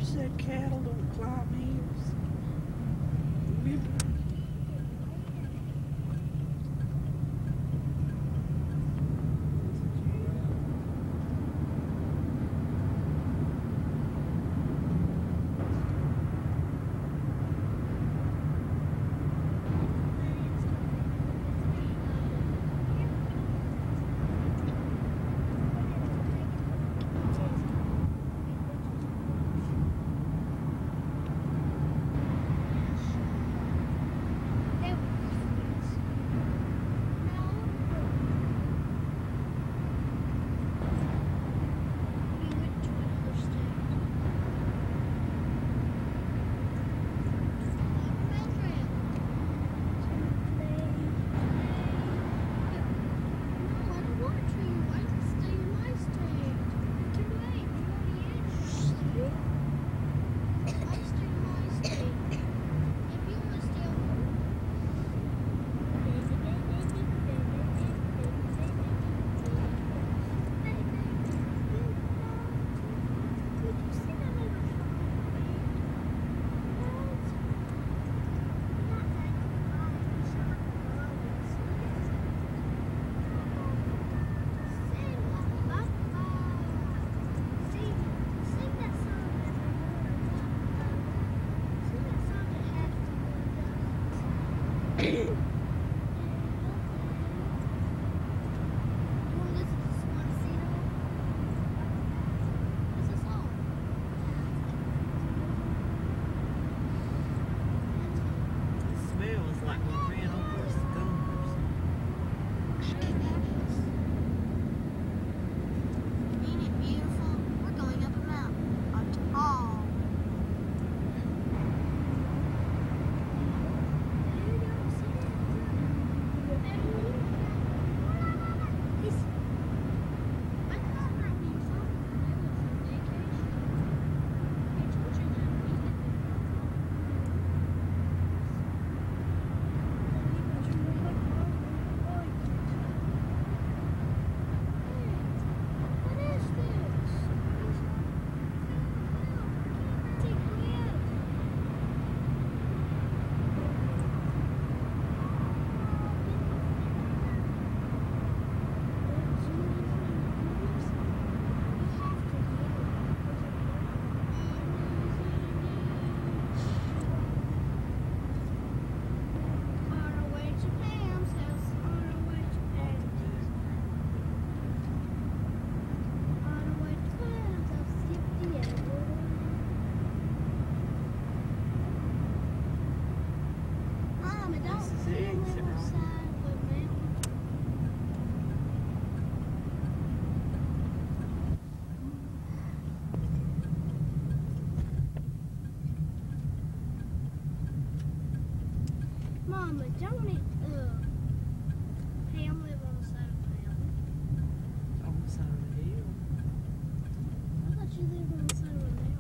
said cattle don't climb hills. Remember? Mama, don't it, Pam live on the side of Pam? On the side of the hill. I thought you lived on the side of a mountain.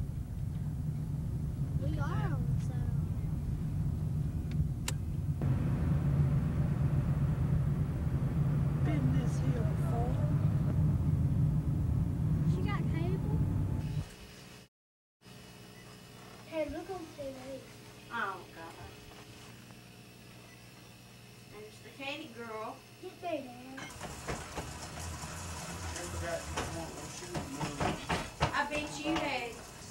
We are on the side of a mountain. Been this hill before. She got cable? Hey, look on TV. Oh, God. There's the Katie girl. Get there, Dad. I bet you had.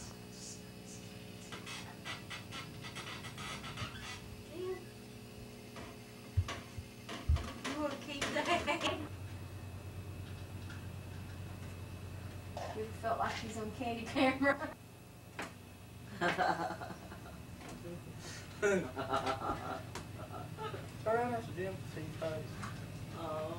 You want to keep that? You felt like she's on candy camera. Turn around, Mr. Jim, see your face. Oh,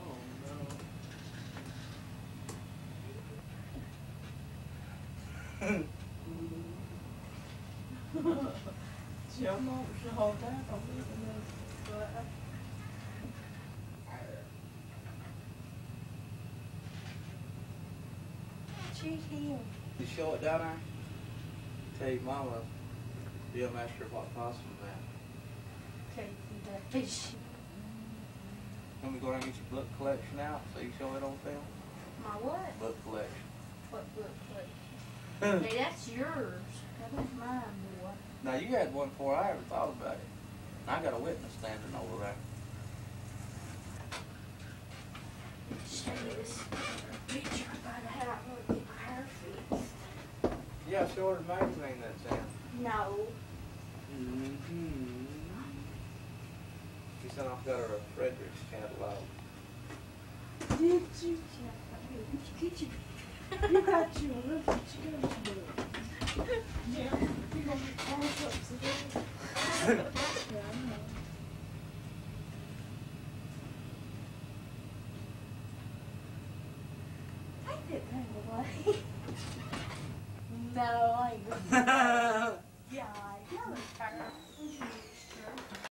Jim, we should hold that on this. cheat him. You show it down there? Tell your mama, Jim asked her what possum was at. Take that fish. Let me go ahead and get your book collection out so you show it on film. My what? Book collection. What book collection? Hey, that's yours. That was mine, boy. Now you had one before I ever thought about it. I got a witness standing over there. Show you this picture by the house. I'm gonna get my hair fixed. Yeah, show her the magazine that's in. No. Mm-hmm. She said I've got her a Frederick's catalog. Did you? Get you. You got you. Look what you got. Yeah. You gonna be close-ups again? Yeah, I know. Take that thing away. No, I ain't gonna. God, you're a